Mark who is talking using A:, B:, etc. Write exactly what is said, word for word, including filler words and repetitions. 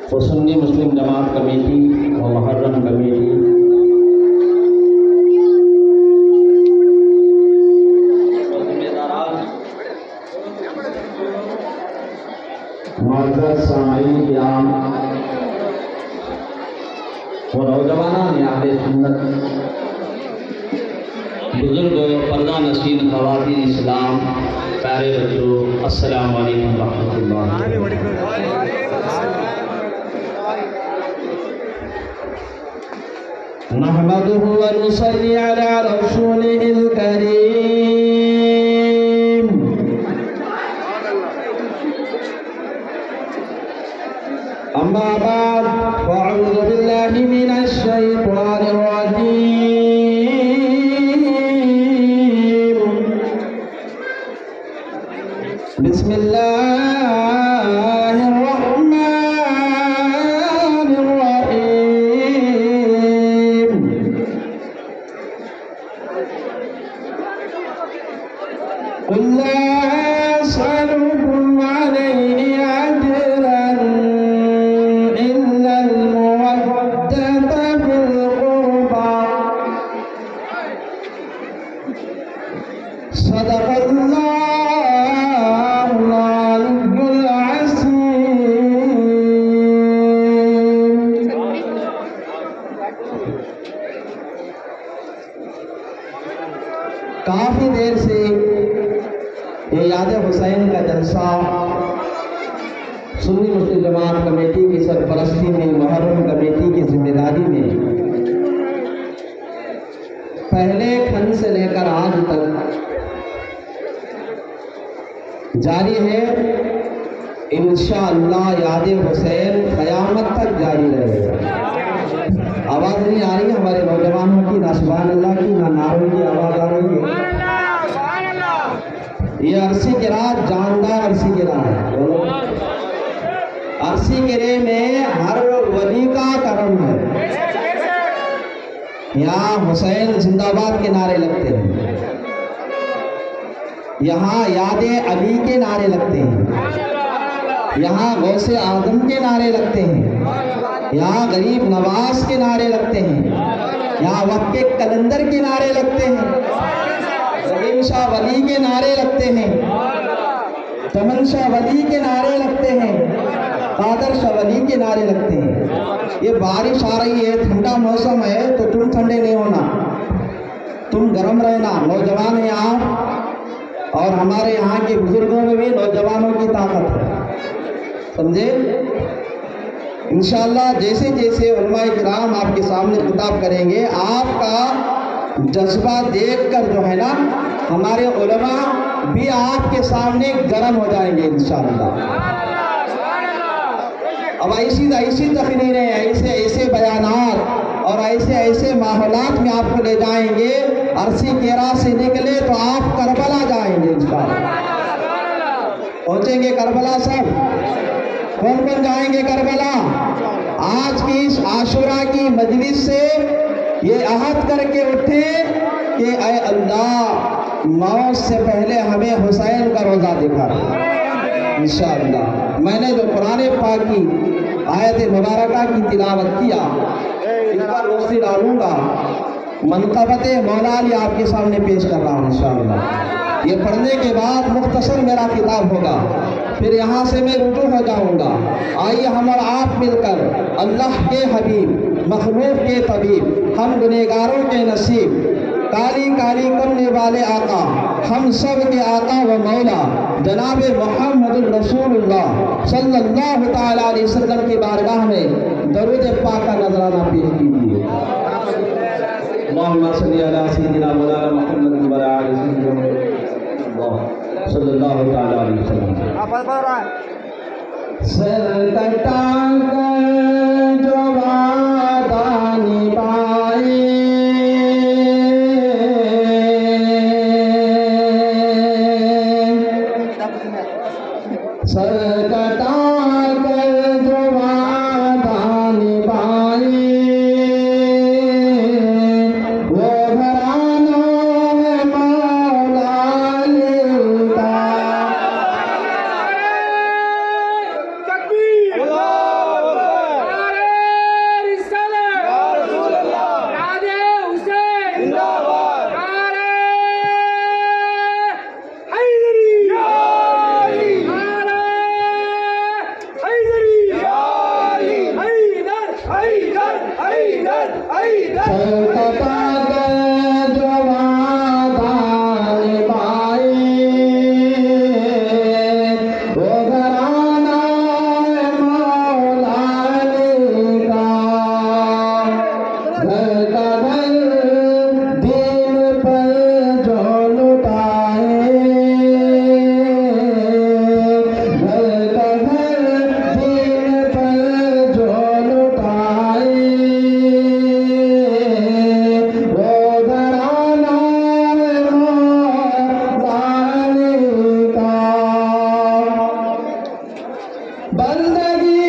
A: व सुन्नी मुस्लिम जमात कमेटी व मुहर्रम कमेटी व नौजवान याद सुन्नत बुजुर्ग पर्दा नशीन ख़वातीन इस्लाम प्यारे बच्चों, अस्सलाम वालेकुम रहमतुल्लाह। नहमदुहु व नुसल्ली अला रसूलिहिल करीम। अम्मा बाद फ़अऊज़ु बिल्लाहि मिनश शैतानिर रजीम। बिस्मिल्लाहिर रहमानिर रहीम। कुल ला असअलुकुम अलैहि अजरन इल्लल मवद्दता फिल क़ुरबा। सदक़ल्लाहु काफ़ी देर से ये याद हुसैन का जलसा सुन्नी मुस्लिम जमात कमेटी की सरपरस्ती में, मुहर्रम कमेटी की जिम्मेदारी में पहले खंड से लेकर आज तक जारी है। इंशाअल्लाह याद हुसैन क़यामत तक जारी रहेगा। आवाज़ नहीं आ रही है हमारे नौजवानों की, ना सुभान अल्लाह की, ना नारों की आवाज़ आ रही है। ये अरसी के रात जानदार अरसी के रात है। अरसी गिरे में हर वली का करम है। यहाँ हुसैन जिंदाबाद के नारे लगते हैं, यहाँ यादे अली के नारे लगते हैं, यहाँ गौसे आजम के नारे लगते हैं, यहाँ गरीब नवाज के नारे लगते हैं, यहाँ वक्त के कलंदर के नारे लगते हैं, रहीम शाह वली के नारे लगते हैं, चमन शाह वली के नारे लगते हैं, कादर शाह वली के नारे लगते हैं। ये बारिश आ रही है, ठंडा मौसम है, तो तुम ठंडे नहीं होना, तुम गर्म रहना। नौजवान हैं आप, और हमारे यहाँ के बुजुर्गों में भी नौजवानों की ताकत है, समझे। इंशाअल्लाह जैसे जैसे उलमाए किराम आपके सामने खिताब करेंगे, आपका जज्बा देखकर जो है ना हमारे उलमा भी आपके सामने गर्म हो जाएंगे इंशाअल्लाह। अब ऐसी ऐसी तकरीरें, ऐसे ऐसे बयानात और ऐसे ऐसे माहौलात में आपको ले जाएंगे। अरसी केरा से निकले तो आप करबला जाएंगे इंशाअल्लाह। पहुँचेंगे करबला सब? कौन कौन जाएंगे करबला? आज की इस आशुरा की मजलिस से ये अहद करके उठे कि ऐ अल्लाह, मौत से पहले हमें हुसैन का रोज़ा दिखा इंशाअल्लाह। मैंने जो कुरान पाक की आयत मुबारका की तिलावत किया, इस पर रोशनी डालूंगा। मनक़बत मौला अली आपके सामने पेश कर रहा हूँ इंशाअल्लाह। ये पढ़ने के बाद मुख्तसर मेरा किताब होगा, फिर यहाँ से मैं रुजू हो जाऊँगा। आइए हम और आप मिलकर अल्लाह के हबीब, मखलूक के तबीब, हम गुनहगारों के नसीब, काली काली करने वाले आका, हम सब के आका व मौला जनाब मुहम्मदुर रसूलुल्लाह सल्लल्लाहु तआला अलैहि वसल्लम की बारगाह में दरूद पाक का नजराना पेश कीजिए। अल्लाहुम्मा सल्ली अला सय्यिदिना मौलाना मुहम्मद व अला आलि सय्यिदिना सल्लल्लाहु तआला अलैहि वसल्लम। सर कटा कर जो वादा निभाए, सर कटा कर जो वादा निभाए, वो घराना है मौला अली का। बंदगी